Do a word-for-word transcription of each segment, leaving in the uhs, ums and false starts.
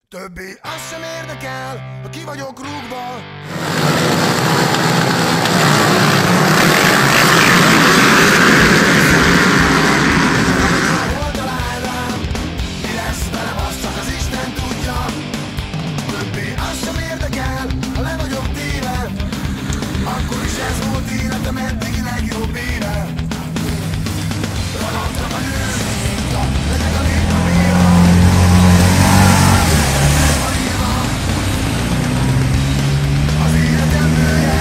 Többé az sem érdekel, ha ki vagyok rúgva. Hol talál rám, mi lesz velem, azt csak az Isten tudja. Többé az sem érdekel, ha le vagyok téve. Akkor is ez volt életem eddigi legjobb éve. Ragadtam a nőt, legyek a nép a béra. Az életem nője,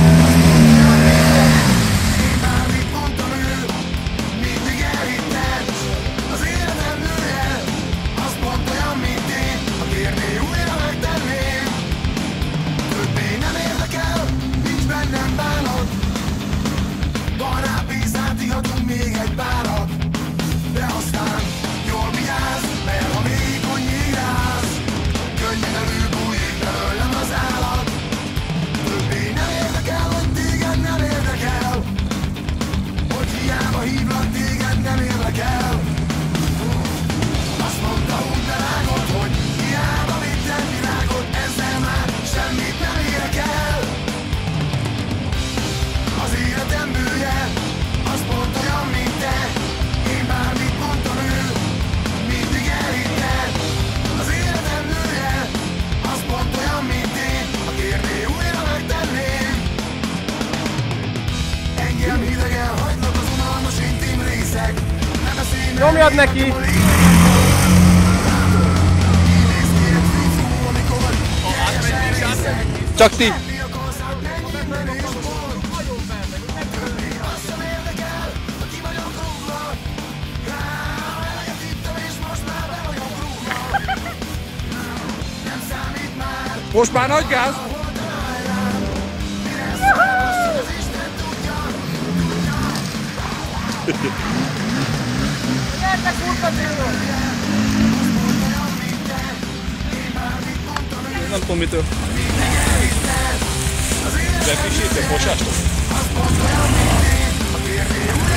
én bármit mondtam ő, mindig elhitted. Az életem nője, az pont olyan, mint én, ha kérné újra megtenném. Többé nem érdekel, nincs bennem bánat. Barnább vízát ihatunk még egy párat. De aztán jól vigyázz, mert ha vékony nyírász, könnyen előbújik belőlem az állat. Többé nem érdekel, hogy téged nem érdekel, hogy hiába hívlak téged nem érdekel. Azt mondta úgy belágod, hogy hiába vittem világot, ezzel már semmit nem érek el. Az életem bője, az pont olyan, mint te. Én bármit mondtam ő, mindig elhitted. Az életem nője, az pont olyan, mint én, ha kérné újra megtenném. Engem hidegen hagynak az unalmas intim részek. Ne beszélj meg, Nyomjad neki! Csak ti! Most már nagy gáz! Gyertek kurvacélról! Nem tudom mitől. Befisítek, bocsástok?